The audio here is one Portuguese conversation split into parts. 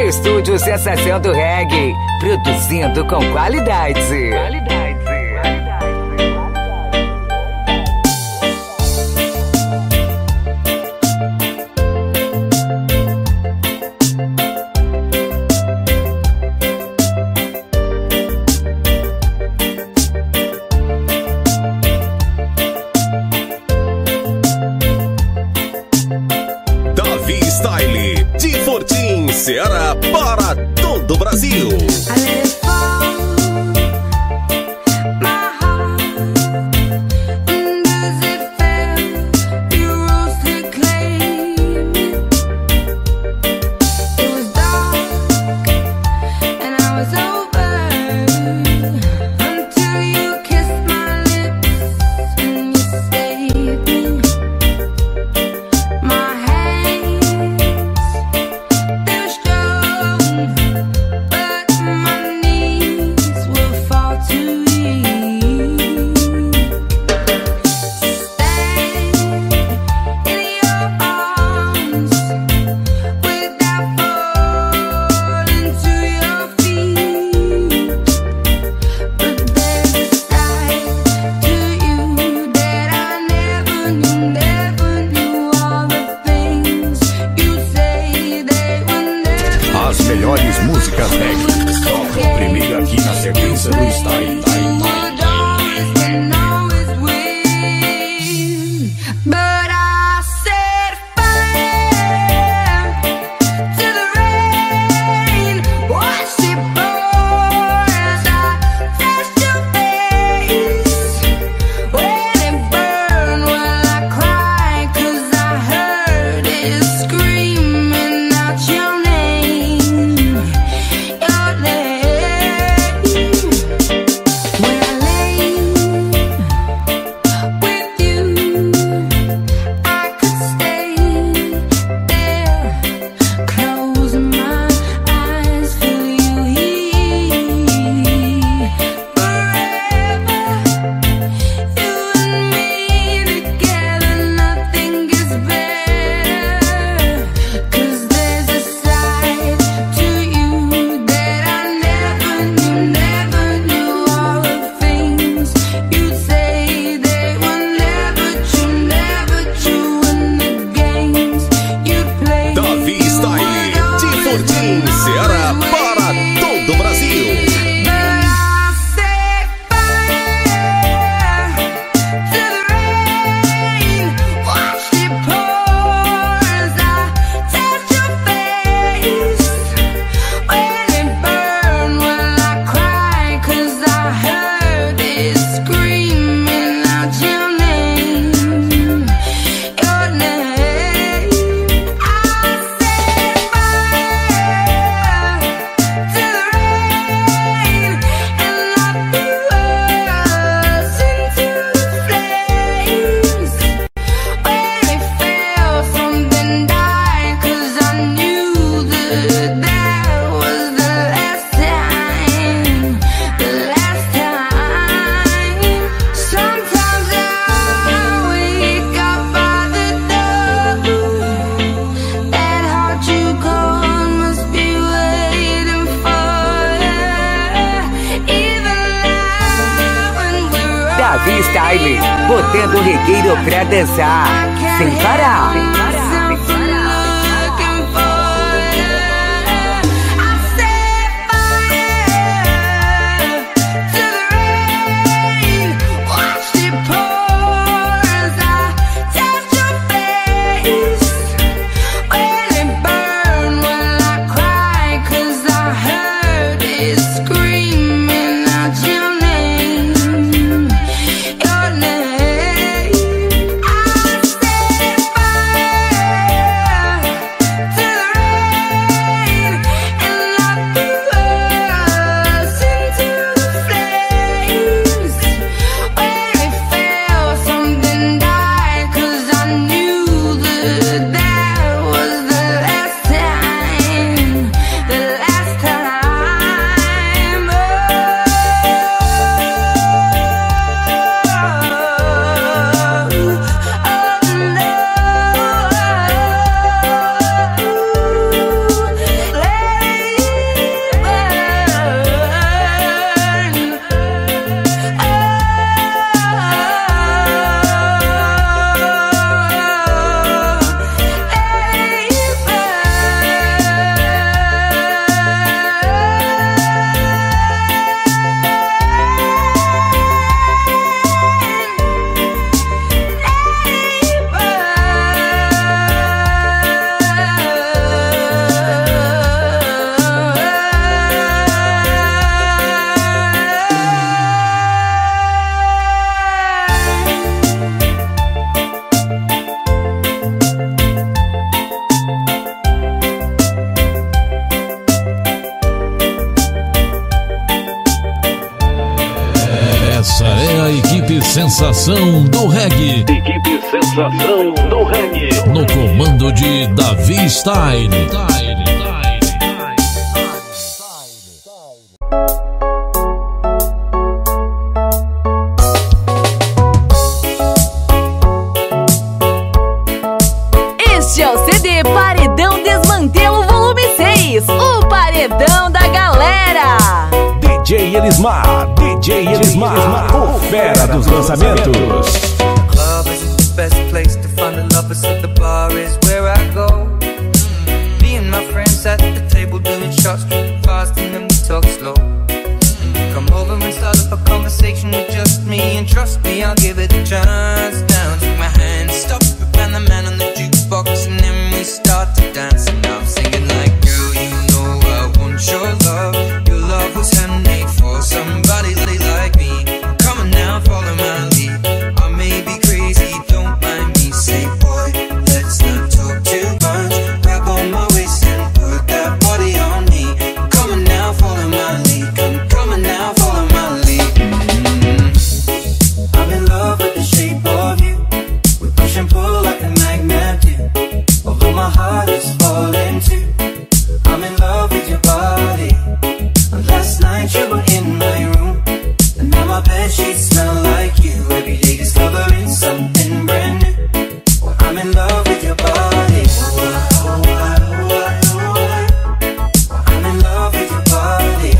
Estúdio Sensação do Reggae, produzindo com qualidade. Davi Style, de Fortim, Ceará, para todo o Brasil. As melhores músicas reggae tocam primeiro aqui na sequência do Style. Ceará, para todo o Brasil. Davi Style, botando o regueiro pra dançar, sem parar. sensação do reggae. Equipe Sensação do Reggae. No comando de Davi Style. Este é o CD Paredão Desmantelo Volume 6, o paredão da galera. DJ Elismar, o fera dos lançamentos. Club is the best place to find the lovers, so the bar is where I go. Me and my friends at the table doing shots, drinking fast and then we talk slow. Come over and start up a conversation with just me, and trust me, I'll give it a chance. Down, take my hand, stop, and the man on the jukebox, and then we start to dance. And I'm singing like, girl, you know I want your love. Your love was handmade for somebody like me. Come on now, follow my lead. I may be crazy, don't mind me. Say, boy, let's not talk too much. Grab on my waist and put that body on me. Come on now, follow my lead. Come on now, follow my lead. I'm in love with the shape of you. We push and pull like a magnet do. Although my heart is falling too. I'm in love with your body. And last night you were in my room, and now my bedsheets smell like you. Every day discovering something brand new. Well, I'm in love with your body. I'm in love with your body.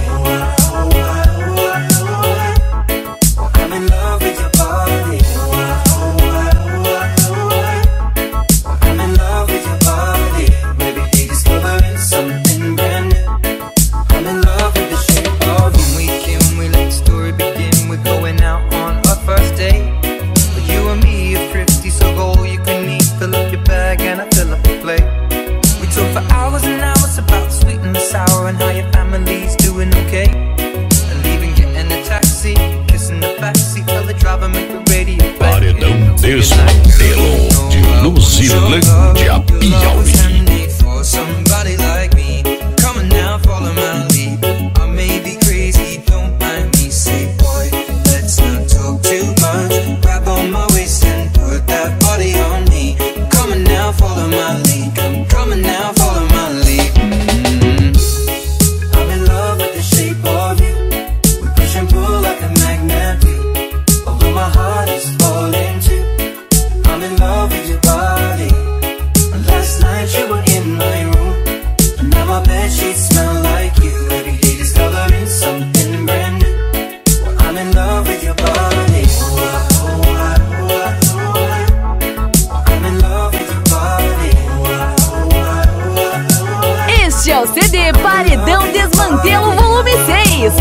I'm in love with your body. I'm in love with your body. Every day discovering something brand new. I'm in love with the shape of you. When we came, we let the story begin. We're going out on our first date. But you and me are thrifty, so go all you can eat. Fill up your bag and I fill up your plate. We talk for hours and hours about the sweet and the sour, and how your family's doing okay. And leaving, getting a taxi, kissing the backseat, tell the driver make the radio play. Paredão Desmantelo de Luzilândia, Piauí. Somebody like me, come on now, follow my lead. I may be crazy, don't mind me. Say, boy, let's not talk too much. Grab on my waist and put that body on me. Come on now, follow my lead. Come on now, follow my lead. I'm in love with the shape of you. We push and pull like a magnet do. Although my heart is falling too. I'm in love with your body. Last night you were in my room, and now my bedsheets smell like you. Every day discovering something brand new. Well, I'm in love with your body. I'm in love with your body. Este é o CD Paredão Desmantelo Volume 6.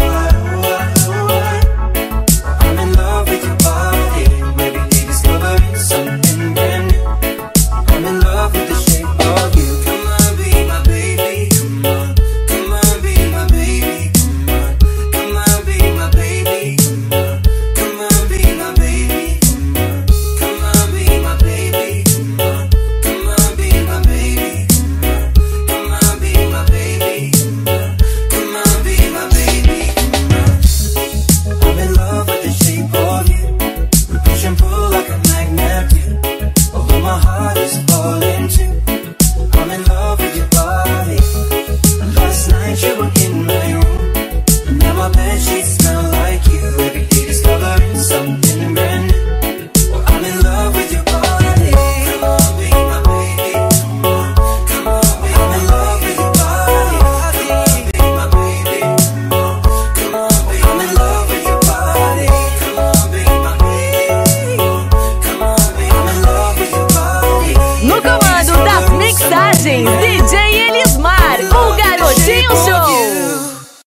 I'm in love with your body. Every day discovering something brand new. I'm in love with the shape of you. Come on, be my baby. Come on, come on, be my baby. Come on, come on, be my baby. Come on, come on, be my baby. Come on, come on, be my baby. Come on, come on, be my baby. Come on, be my baby. Come on, be my baby. I'm in love with the shape of you. We push and pull like a magnet do. Although my heart is falling too. I'm in love with your body. Last night you were in my room, and now my bedsheets smell like you. Every day discovering something brand new. Well, I'm in love with your body. Come on, be my baby. Come on, come on, be I'm in love with your body. Come on, be my baby. Come on, come on, be I'm in love with your body. Come on, be my baby. Come on, be I'm in love with your body. No comando das mixagens, DJ Elismar, o Garotinho Show.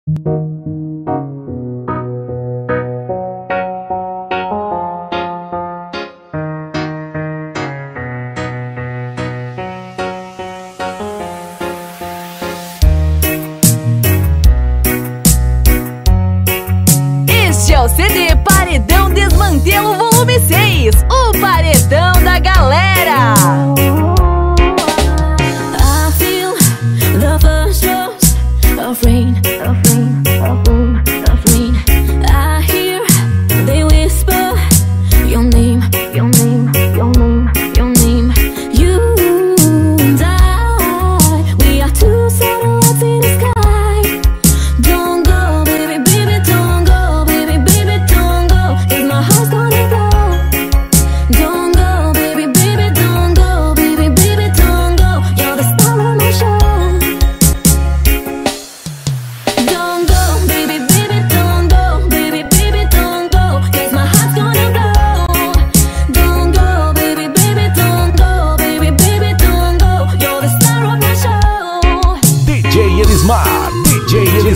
Este é o CD Paredão Desmantelo Volume 6, o paredão da galera. I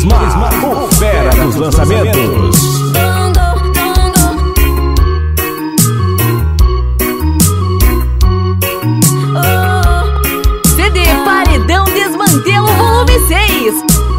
Elismar, o fera dos lançamentos. CD Paredão Desmantelo Volume 6.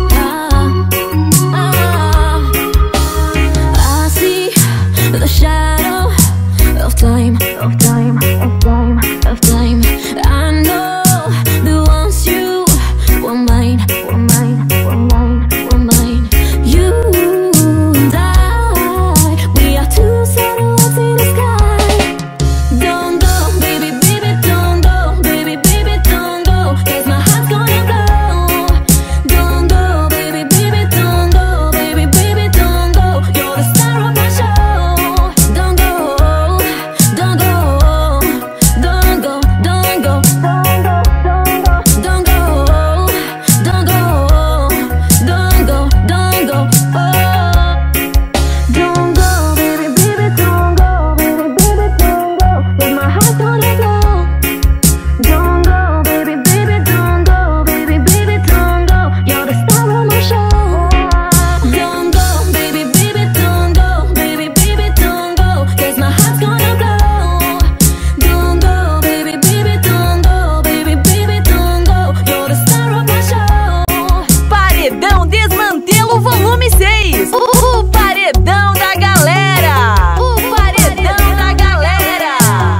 I see the shadow of time, of time, of time, of time. I know the ones you were mine, were mine, were mine, were mine. You and I, we are two satellites in the sky. Don't go, baby, baby, don't go, baby, baby, don't go, 'cause my heart's gonna blow. Don't go, baby, baby, don't go, baby, baby, don't go. You're the star of my show. Don't go, don't go, don't go, don't go, don't go, don't go, don't go, don't go, oh. Don't go, baby, baby, don't go, baby, baby, don't go, 'cause my heart's gonna blow. Don't go, baby, baby, don't go, baby, baby, don't go. You're the star of my show. Don't go, baby, baby, don't go, baby, baby, don't go, 'cause my heart's gonna blow. Don't go, baby, baby, don't go, baby, baby, don't go. You're the star of my show. Paredão Desmantelo Volume 6. O paredão da galera. O paredão da galera.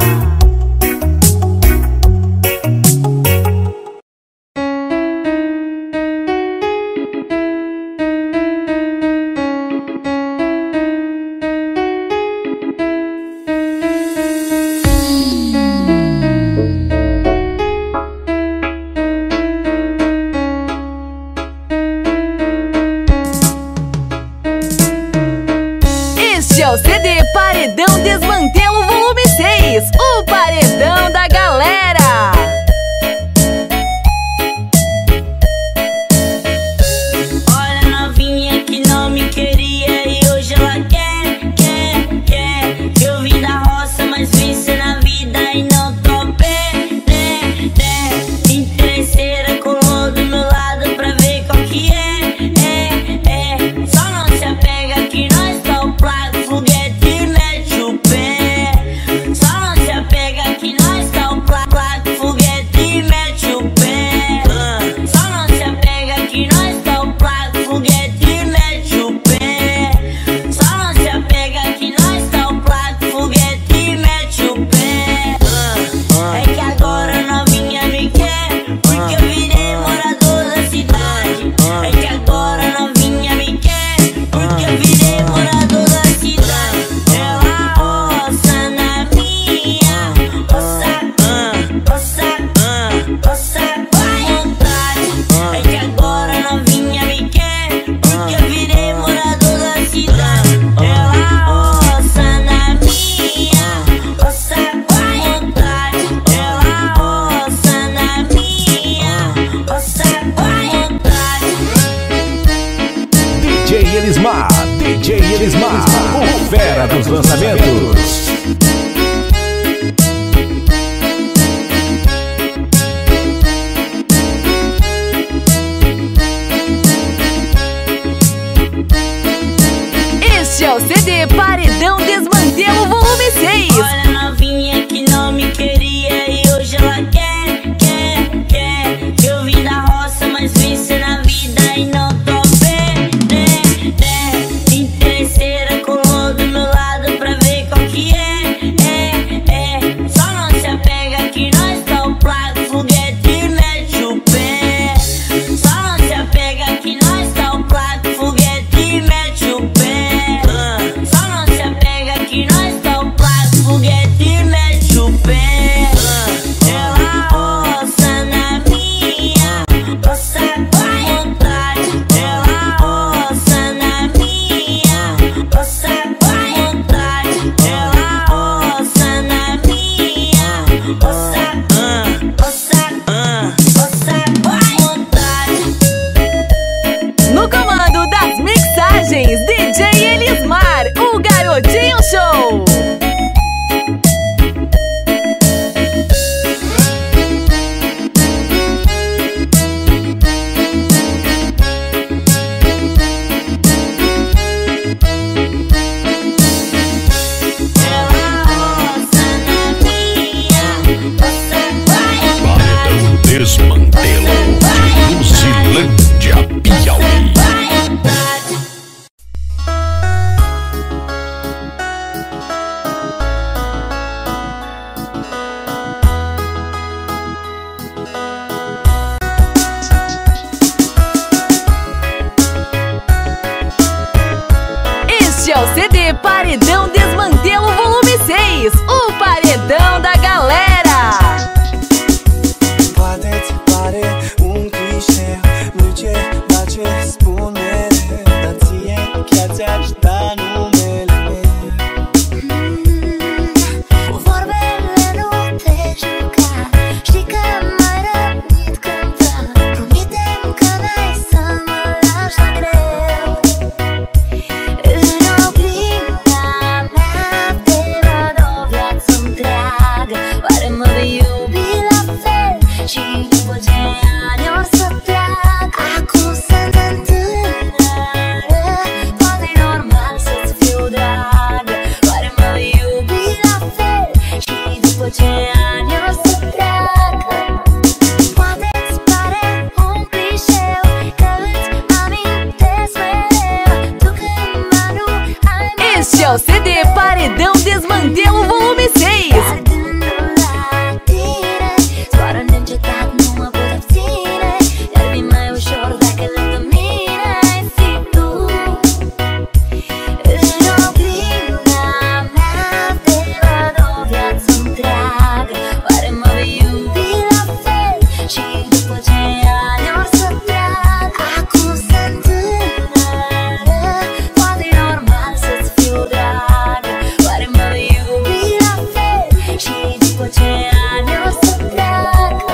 Este é o CD Paredão Desmantelo Volume 6. O paredão da galera. Olha a novinha que não me queria e hoje ela quer. Eu vim da roça, mas venci na vida e não tô interesseira, colou do meu lado pra ver qual que é. Só não se apega que nós tá o placo, foguete e mete o pé. Só não se apega que nós tá o placo, foguete e mete o pé. Só não se apega que nós tá o placo, foguete e mete o pé. Só não se apega que nós tá o placo, foguete e mete o pé. É que agora novinha me quer, porque eu virei morador da cidade. É que agora novinha me quer, porque eu virei morador da cidade. Ela roça na minha, roça com vontade. É que agora novinha me quer, porque eu virei morador da cidade. Ela roça na minha, roça com vontade. Ela roça na minha, roça com vontade. DJ Elismar, o fera dos lançamentos. Este é o CD Paredão Desmantelo Volume 6. Olha a novinha que não me queria e hoje ela quer. Eu vim da roça, mas venci na vida e não tô interesseira, colou do meu lado pra ver qual Paredão Desmantelo Volume 6, o paredão da galera. Poate-ți pare un clișeu, nu ce face spune, dar ție chiar ți-aș da numele meu. Vorbele nu te juca, știi că m-ai rănit cânta. Promite-mi că n-ai să mă lași la greu. În oglinda mea te văd o viață întreagă. Oare mă vei iubi la fel și după ce ani o să treacă? Acum sunt în tânără, poate-i normal să-ți fiu dragă. Oare mă vei iubi la fel și după ce ani o să treacă? Poate-ți pare un clișeu că îți amintesc mereu tu cândva nu ai mai Este é o CD Paredão Desmantelo Volume 6. gândul la tine. Zboară neîncetat, nu mă pot abține, iar mi mai ușor dacă lângă mine ai fi tu. În oglinda mea te văd o viață întreagă. Oare mă vei iubi la fel și după ce ani o să treacă? Acum sunt tânără, poate-i normal să-ți fiu dragă. Oare mă vei iubi la fel și după ce ani o să treacă?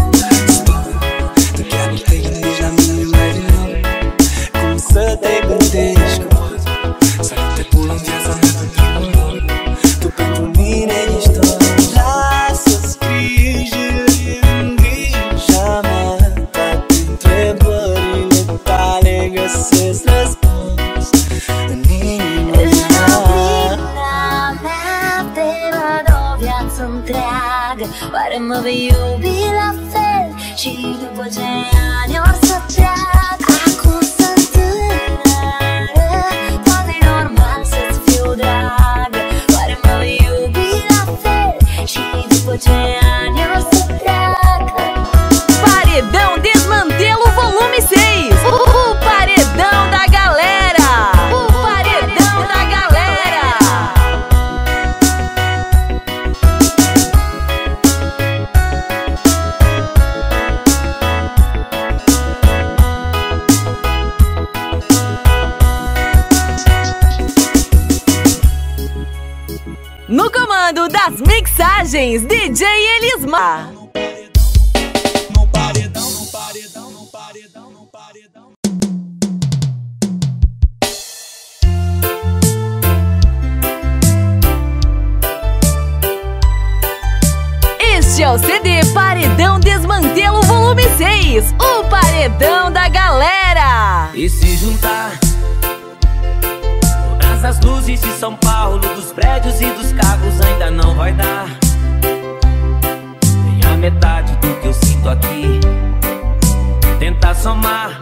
Tu chiar nu te gândești la mine mai din nou. Cum să te gândești că pot să nu te pun în viața mea pentru noroc. Tu pentru mine ești tot. Lasă-ți grijile în grija mea, toate întrebările tale găsesc răspuns în inima În mea. oglinda mea te văd o viață întreagă. Oare mă vei iubi la fel și după ce ani o să treacă? Acum sunt tânără, poate-i normal să-ți fiu dragă. Oare mă vei iubi la fel și după ce ani o să treacă? Paredão Desmantelo Volume 6, o paredão da galera. O paredão da galera. No comando das mixagens, DJ Elismar. Este é o CD Paredão Desmantelo Volume 6, o paredão da galera. E se juntar todas as luzes de São Paulo, dos prédios e dos carros, ainda não vai dar nem a metade do que eu sinto aqui. Tentar somar,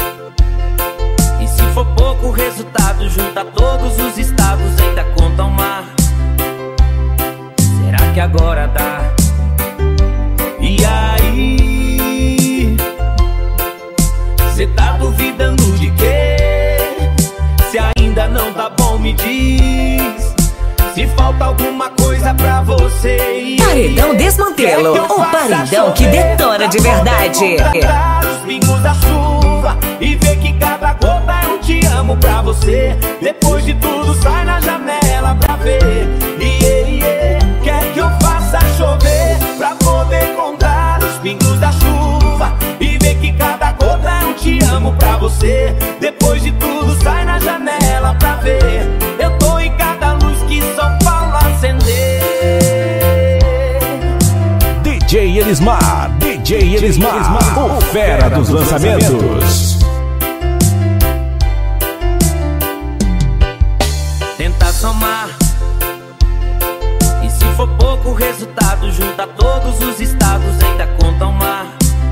e se for pouco o resultado, junta todos os estados, ainda conta o mar. Será que agora dá? E aí? Cê tá duvidando de quê? Se ainda não tá bom, me diz. Se falta alguma coisa pra você. Paredão Desmantelo, o paredão que detona de verdade. Os pingos da chuva e ver que cada gota é um te amo pra você. Depois de tudo sai na janela pra ver. Quer que eu faça chover pra poder contar os pingos da chuva e ver que cada gota é um te amo pra você. Depois de tudo sai na janela pra ver. Eu tô em cada luz que São Paulo acender. DJ Elismar, o fera dos lançamentos. Tentar somar, e se for pouco o resultado, junta todos os estados, ainda conta o mar.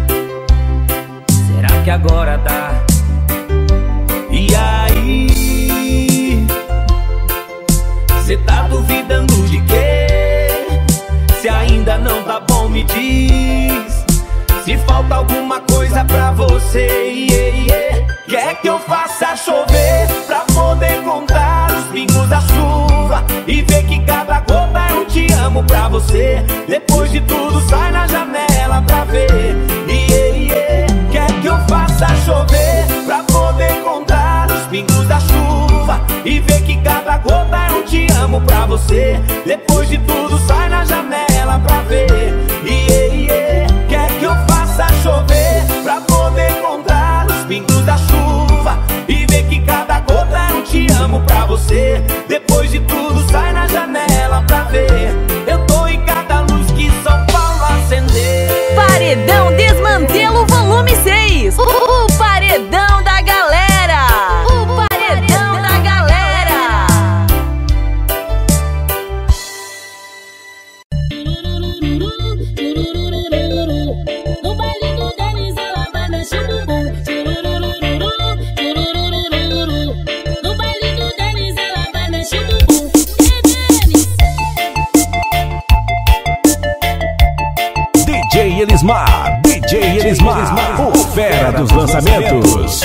Será que agora dá? E aí? Cê tá duvidando de quê? Se ainda não tá bom, me diz. Se falta alguma coisa pra você. Quer que eu faça chover pra poder contar os pingos da chuva você. Depois de tudo sai na janela pra ver. Quer que eu faça chover pra poder contar os pingos da chuva e ver que cada gota é um te amo pra você. Depois de tudo sai na janela pra ver. Eu tô em cada luz que São Paulo acender. Paredão Desmantelo volume 6. O paredão da galera. O paredão da galera. No baile do Denis ela vai mexer o bumbum. No baile do Denis ela vai mexer o bumbum. DJ Elismar, o fera dos lançamentos.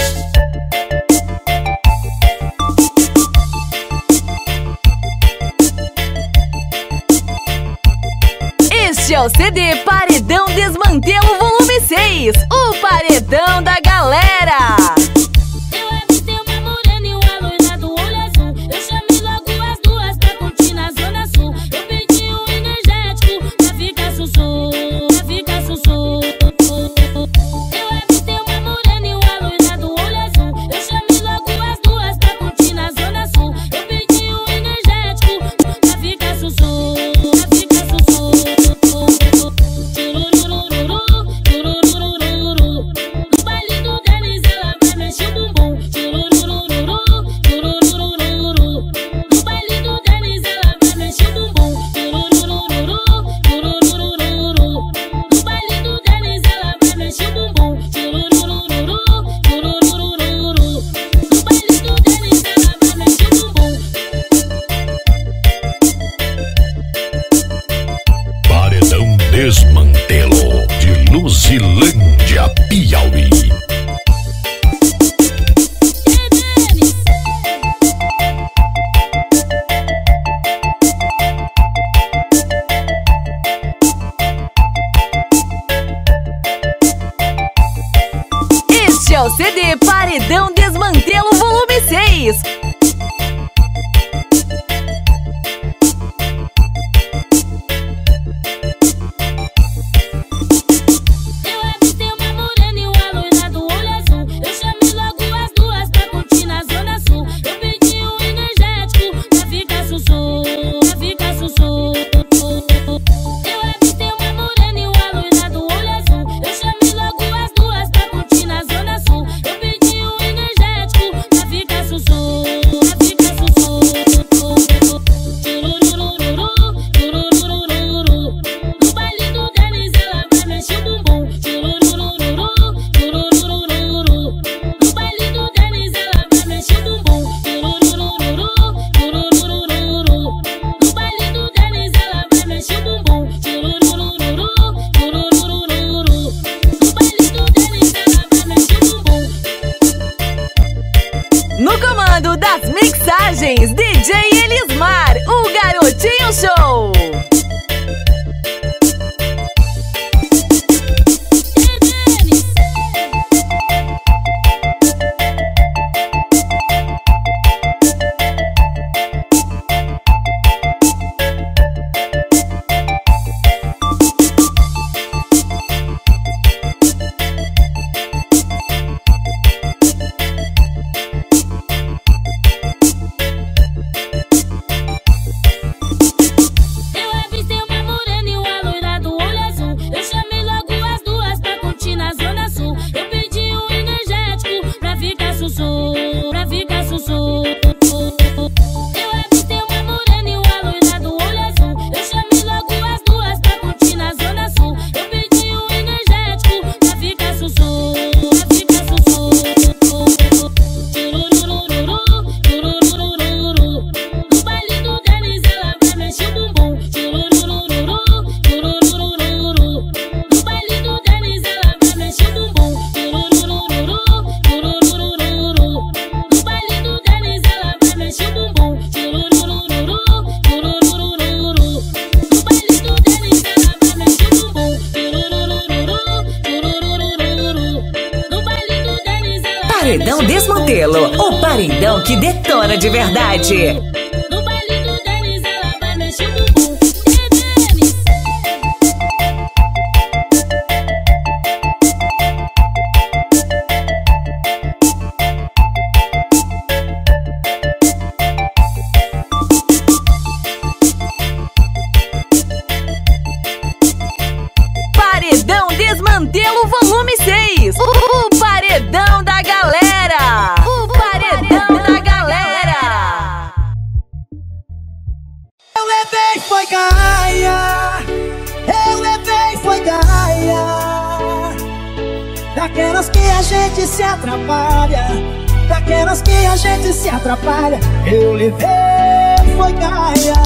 Este é o CD Paredão Desmantelo volume 6. O paredão da galera. Eu avistei uma morena e uma loira do olho azul. Eu chamei logo as duas pra curtir na zona sul. Eu pedi um energético pra ficar sussu, pra ficar sussu. Eu avistei uma morena e uma loira do olho azul. Eu chamei logo as duas pra curtir na zona sul. Eu pedi um energético pra ficar sussu, pra ficar sussu. No baile do Denis ela vai mexer o bumbum. No baile do Denis ela vai mexer o bumbum. No baile do Denis ela vai mexer o bumbum. No baile do Denis ela vai mexer o bumbum. Paredão Desmantelo de Luzilândia, Piauí. Este é o CD Paredão Desmantelo volume 6. Eu avistei uma morena e uma loira do olho azul. Eu chamei logo as duas pra curtir na zona sul. Eu pedi um energético pra ficar sussu, pra ficar sussu. Eu avistei uma morena e uma loira do olho azul. Eu chamei logo as duas pra curtir na zona sul. Eu pedi um energético pra ficar sussu, pra ficar sussu. No baile do Denis ela vai mexer o bumbum. No baile do Denis ela vai mexer o bumbum. No baile do Denis ela vai mexer o bumbum. No baile do Denis ela vai mexer o bumbum. No comando das mixagens, DJ Elismar, o Garotinho Show. Eu avistei uma morena e uma loira do olho azul. Eu chamei logo as duas pra curtir na zona sul. Eu pedi um energético pra ficar sussu, pra ficar sussu. Eu avistei uma morena e uma loira do olho azul. Eu chamei logo as duas pra curtir na zona sul. Eu pedi um energético pra ficar sussu, pra ficar sussu. No baile do Denis ela vai mexer o bumbum. No baile do Denis ela vai mexer o bumbum. No baile do Denis ela vai mexer o bumbum. No baile do Denis ela vai mexer o bumbum. No baile do Denis ela vai Paredão mexer o bumbum. Desmantelo, o paredão que detona de verdade. No baile do Denis ela vai Desmantelo volume 6. O paredão da galera. O paredão da galera. Eu levei foi gaia. Eu levei foi gaia. Daquelas que a gente se atrapalha. Daquelas que a gente se atrapalha. Eu levei foi gaia.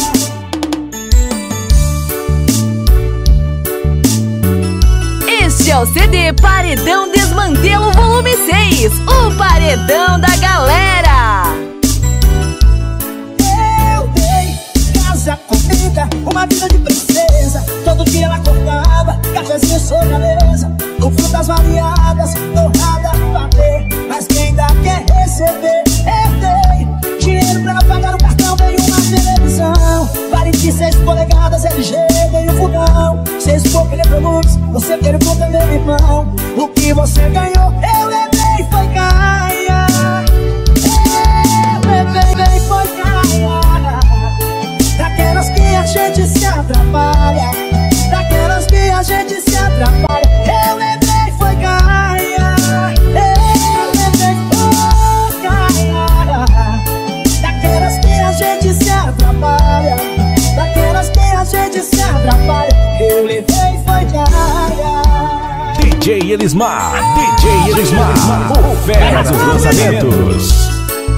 Este é o CD Paredão Desmantelo volume 6. O paredão da galera. Eu dei casa, comida, uma vida de princesa. Todo dia ela acordava, cafezinho sobre a mesa, com frutas variadas, torrada pra ver. Mas quem ainda quer receber, eu dei dinheiro pra ela pagar o cartão. Veio uma televisão, 46 polegadas LG, veio um fogão, 6 pouco eletrônicos. Você pergunta, meu irmão, o que você ganhou? Eu levei foi gaia. Eu levei foi gaia. Daquelas que a gente se atrapalha. Daquelas que a gente se atrapalha. Eu levei foi gaia. Eu levei foi gaia. Daquelas que a gente se atrapalha. Daquelas que a gente se atrapalha. Eu levei foi gaia. DJ Elismar, DJ Elismar, o fera dos lançamentos.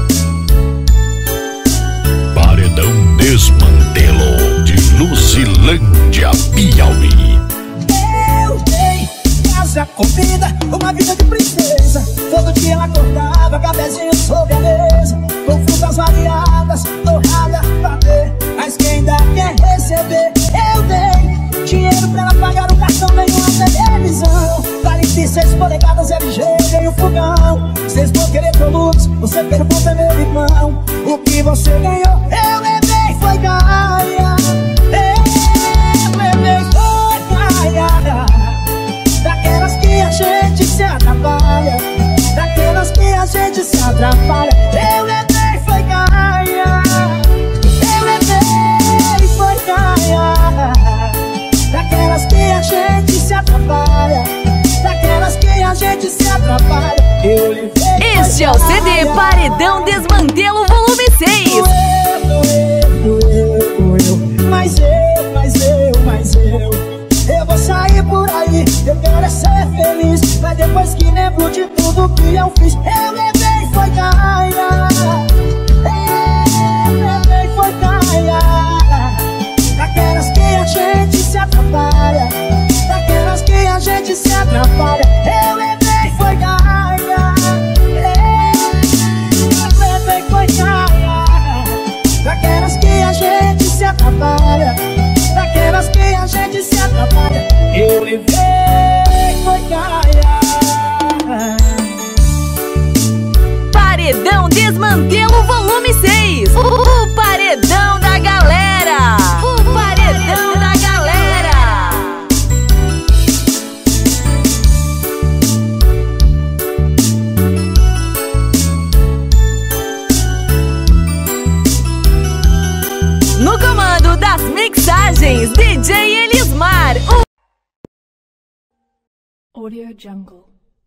Paredão Desmantelo de Luzilândia, Piauí. Eu dei casa, comida, uma vida de princesa. Todo dia ela acordava, cafezinho sobre a mesa, com frutas variadas, torrada pra ver. Mas quem ainda quer receber, eu dei dinheiro pra ela pagar o cartão. Veio uma televisão, 46 polegadas LG, veio um fogão, 6 pouco eletrolux. Você pergunta, meu irmão, o que você ganhou? Eu levei foi gaia. Eu levei foi gaia. Daquelas que a gente se atrapalha. Daquelas que a gente se atrapalha. Eu levei foi gaia. Eu levei foi gaia. Daquelas que a gente se atrapalha. Daquelas que a gente se atrapalha. Eu levei foi gaia. Este é o CD Paredão Desmantelo volume 6. Eu vou sair por aí, eu quero é ser feliz. Mas depois que lembro de tudo que eu fiz, eu levei foi gaia. Eu levei foi gaia. Daquelas que a gente se atrapalha. Daquelas que a gente se atrapalha. Eu levei foi gaia. Eu levei foi gaia. Daquelas que a gente se atrapalha. Daquelas que a gente se atrapalha. Eu levei foi gaia. Paredão Desmantelo volume 6. O paredão da galera. O paredão da galera. No comando das mixagens, DJ Elismar. Audio Jungle.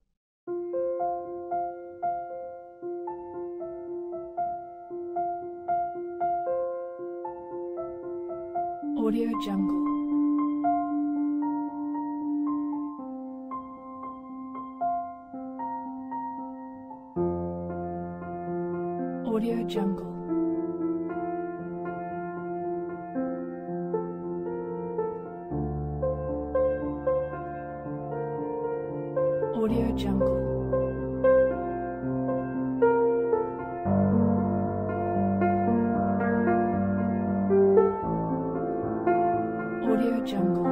Audio Jungle. Audio Jungle. Audio Jungle. Audio Jungle.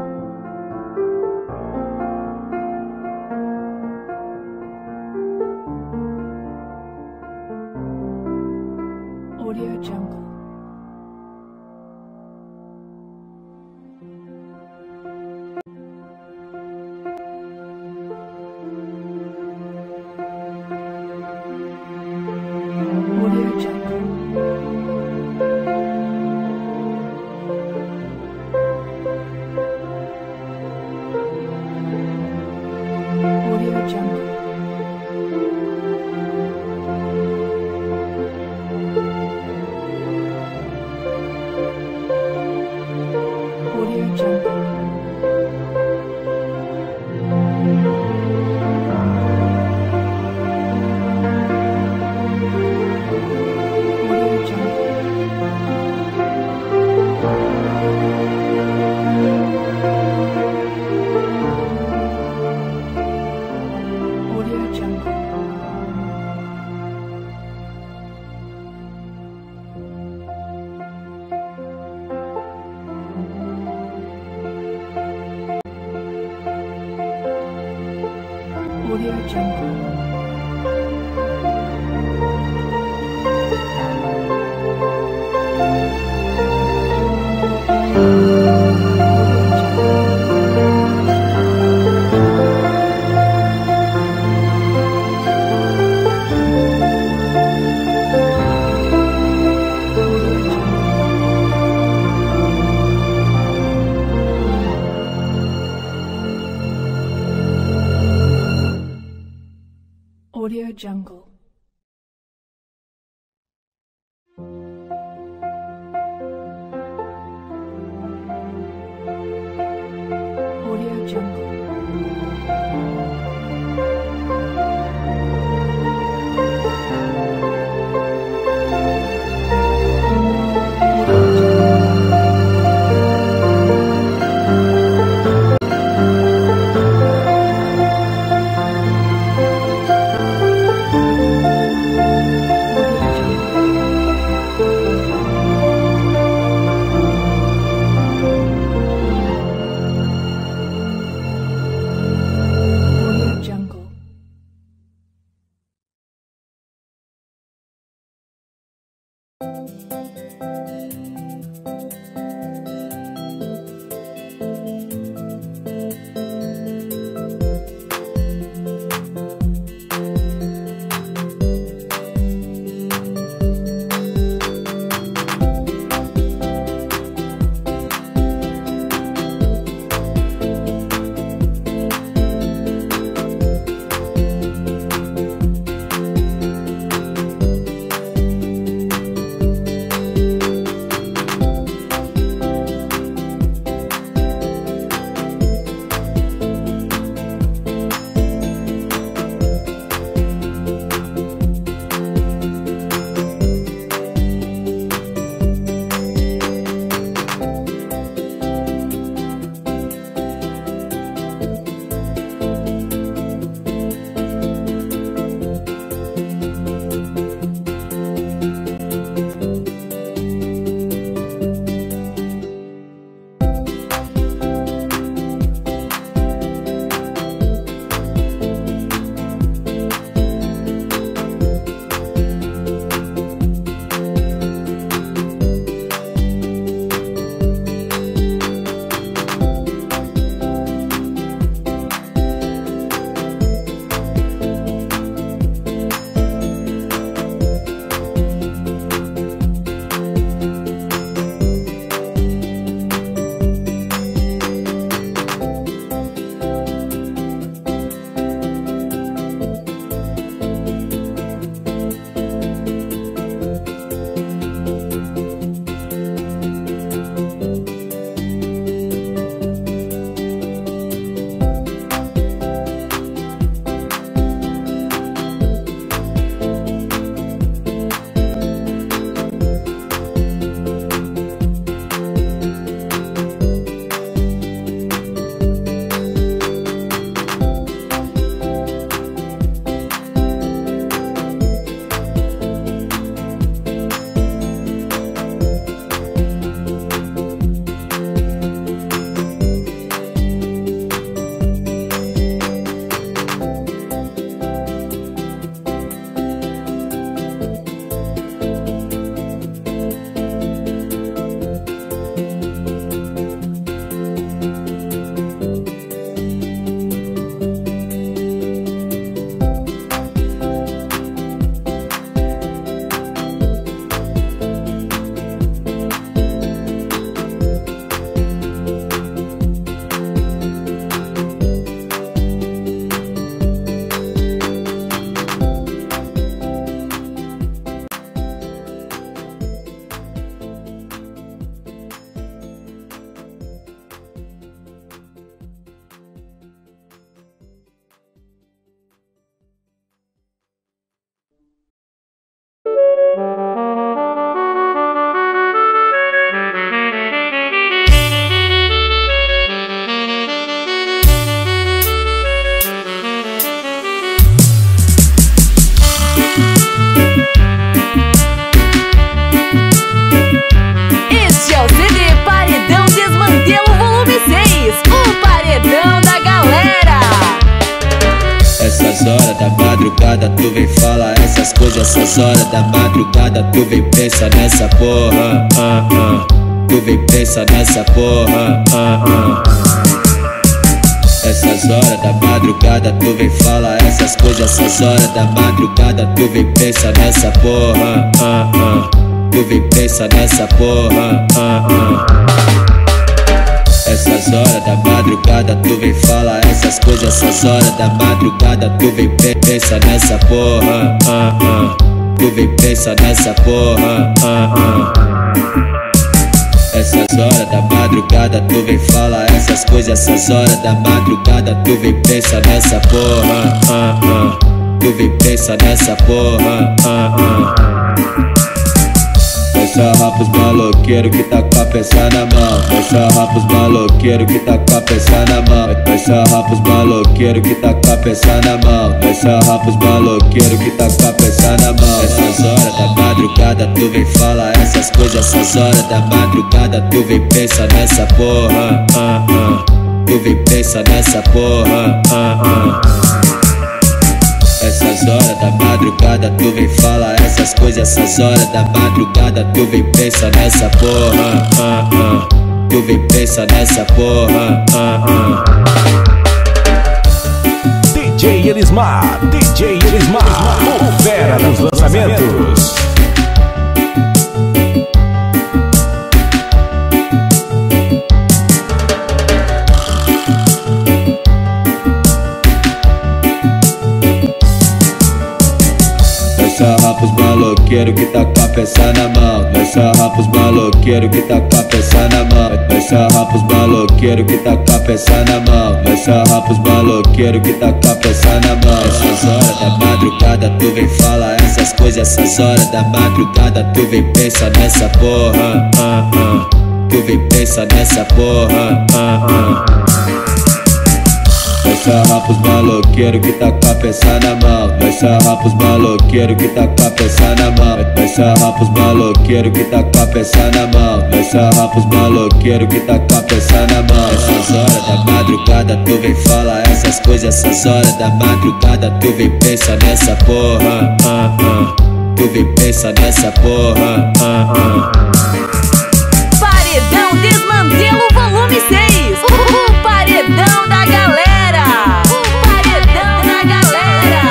Audio Jungle. Audio Jungle. Audio Jungle. madrugada tu vem falar essas coisas, essas horas da madrugada tu vem pensa nessa porra, tu vem pensa nessa porra, Essas horas da madrugada tu vem falar essas coisas, essas horas da madrugada tu vem pensa nessa porra, tu vem pensa nessa porra, Essas horas da madrugada tu vem falar essas coisas, essas horas da madrugada tu vem pensa nessa porra, tu vem pensa nessa porra, Essas horas da madrugada tu vem falar essas coisas, essas horas da madrugada tu vem pensa nessa porra, tu vem pensa nessa porra, Vai sarrar pros maloqueiros que tá com a peça na mão. Vai sarrar pros maloqueiros que tá com a peça na mão. Vai sarrar pros maloqueiros que tá com a peça na mão. Vai sarrar pros maloqueiros que tá com a peça na mão. Essas horas da madrugada tu vem falar essas coisas, essas horas da madrugada tu vem pensa nessa porra, tu vem pensa nessa porra, Essas horas da madrugada tu vem falar essas coisas, essas horas da madrugada tu vem pensa nessa porra, tu vem pensa nessa porra, DJ Elismar, o fera dos lançamentos. Vai sarrar pros maloqueiros que tá com a peça na mão. Vai sarrar pros maloqueiros que tá com a peça na mão. Vai sarrar pros maloqueiros que tá com a peça na mão. Vai sarrar pros maloqueiros que tá com a peça na mão. Essas horas da madrugada tu vem falar essas coisas, essas horas da madrugada tu vem pensa nessa porra, tu vem pensa nessa porra, Vai sarrar pros maloqueiros que tá com a peça na mão. Vai sarrar pros maloqueiros que tá com a peça na mão. Vai sarrar pros maloqueiros que tá com a peça na mão. Vai sarrar pros maloqueiros que tá com a peça na mão. Essas horas da madrugada tu vem falar essas coisas, essas horas da madrugada tu vem pensa nessa porra, tu vem pensa nessa porra, Paredão Desmantelo volume 6. O paredão da galera. O paredão da galera.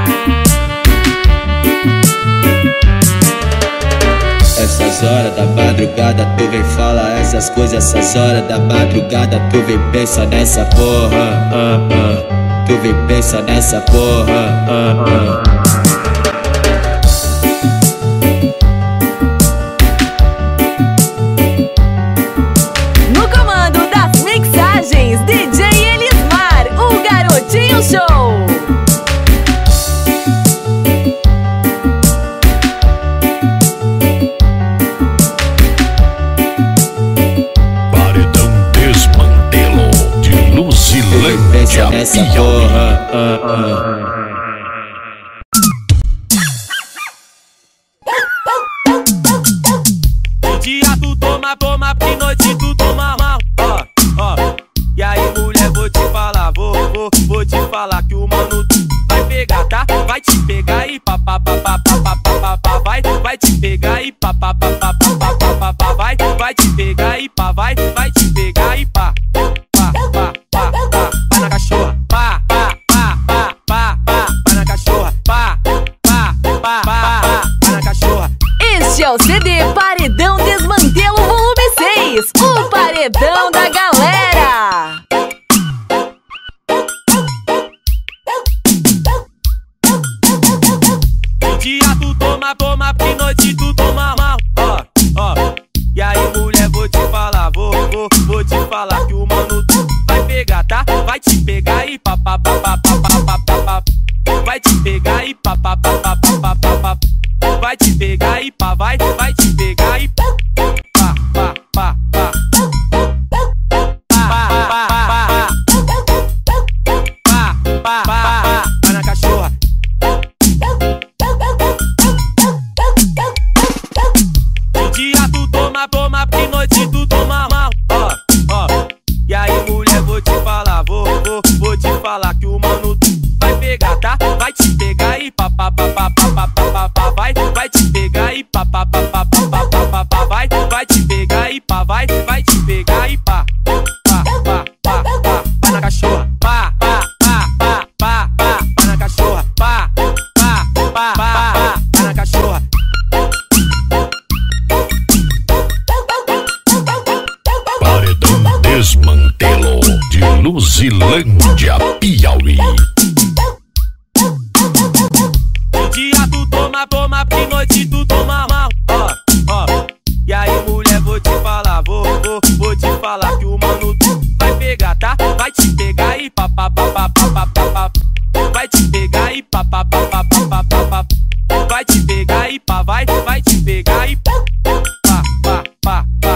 Essas horas da madrugada tu vem falar essas coisas, essas horas da madrugada tu vem pensa nessa porra, tu vem pensa nessa porra, No comando das mixagens, DJ Elismar, o Garotinho Show. Paredão Desmantelo de Luzilândia, nessa Piauí. porra, Dia tu toma, de noite tu toma mal, E aí mulher, vou te falar, vou te falar que o mano vai pegar, tá? Vai te pegar e pá, vai te pegar e pá, vai te pegar e pá, vai te pegar e pá, na cachorra, pá na cachorra, pá na cachorra. Este é o CD Paredão Desmantelo volume 6. O paredão da galera. Dia tu toma, de noite tu toma mal, E aí mulher, vou te falar, vou te falar que o mano vai pegar, tá? Vai te pegar e pá, vai te pegar e pá, vai te pegar e pá, vai te pegar e pá, na cachorra. Dia tu toma, de noite tu toma mal, E aí mulher, vou te falar, vou te falar que o mano vai pegar, tá? Vai te pegar e pá pá pá pá pá pá, vai te pegar e pá pá pá pá pá pá pá, vai te pegar e pá, vai te pegar e pá pá pá pá pá na cachorra, pá pá pá pá pá pá na cachorra, pá pá pá pá pá na cachorra. Paredão Desmantelo de Luzilândia, Piauí. De dia tu toma, de noite tu toma mal, ó. E aí mulher, vou te falar, vou te falar que o mano tu vai pegar, tá? Vai te pegar e pá pá pá pá pá pá pá, vai te pegar e pá pá pá pá pá pá pá, vai te pegar e pá, vai te pegar e pá pá pá pá.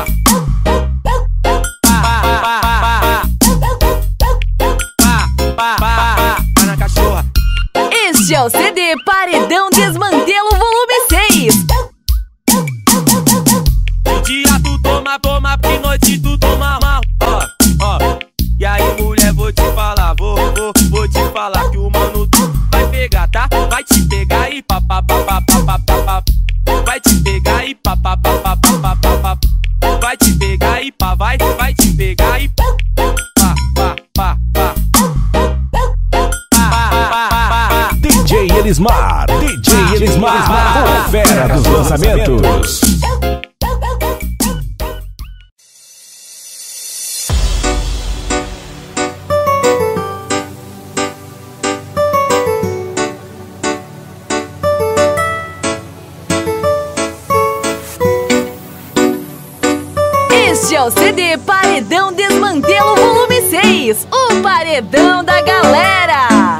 Este é o CD Paredão Desmantelo Volume 6. De dia tu toma, de noite tu toma mal, ó. E aí mulher, vou te falar, vou te falar que o mano tu vai pegar, tá? Vai te pegar e pá pá pá pá pá pá pá, vai te pegar e pá pá pá pá pá pá pá, vai te pegar e pá, vai te pegar e pá pá pá pá. DJ Elismar, o fera dos lançamentos. Este é o CD Paredão Desmantelo Volume 6, o paredão da galera.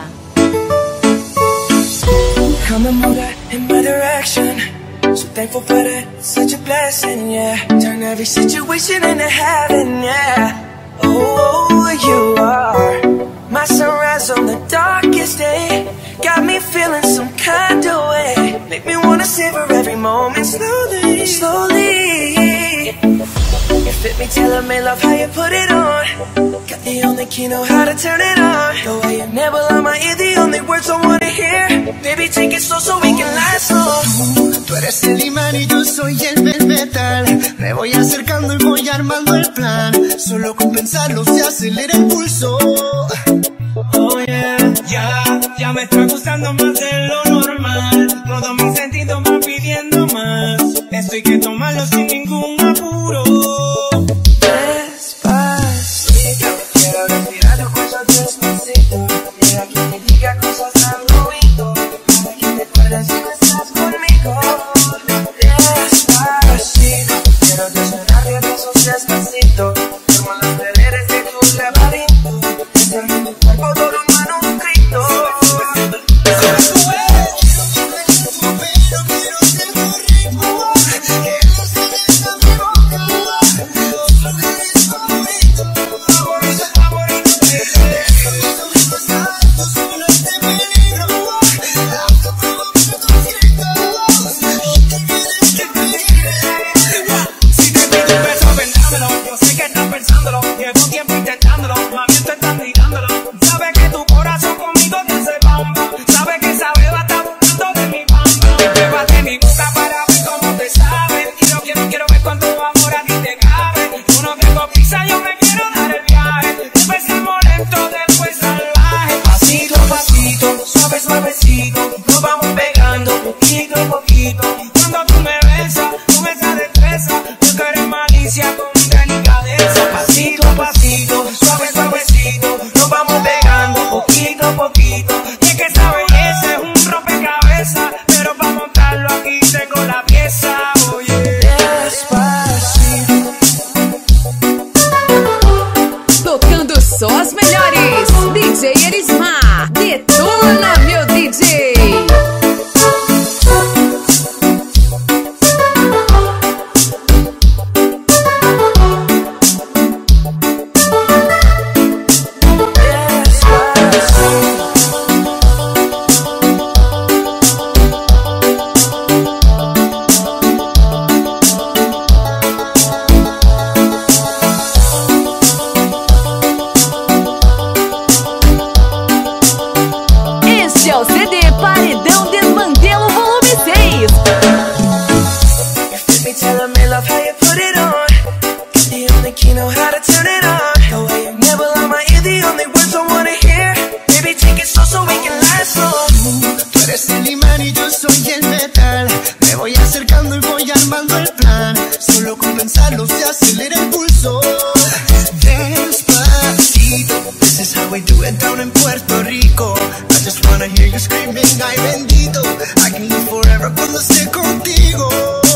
Come and move that in my direction. So thankful for that, such a blessing, yeah. Turn every situation into heaven, yeah. Oh, you are my sunrise on the darkest day. Got me feeling some kind of way. Make me wanna savor every moment slowly, slowly. You fit me, tailor-made, love how you put it on. Got the only key, know how to turn it on. The way you nibble on my ear, the only words I wanna hear. Baby, take it slow so we can last long. Tú eres el imán y yo soy el metal. Me voy acercando y voy armando el plan. Solo con pensarlo se acelera el pulso. Oh yeah, ya me está gustando más de lo normal. Todos mis sentidos van pidiendo más. Esto hay que tomarlo sin ningún apuro. Despacito, quiero respirar tus cosas despacito. Deja que me diga cosas al oído, para que te acuerdes si no estás conmigo. Despacito, quiero desnudarte a besos despacito. Como los deberes de tu laberinto. Desde mi cuerpo todo humano un grito. Pero quiero ser tu ritmo. Que no se deja en Puerto Rico. I just wanna hear you screaming, ay bendito. I can live forever cuando esté contigo.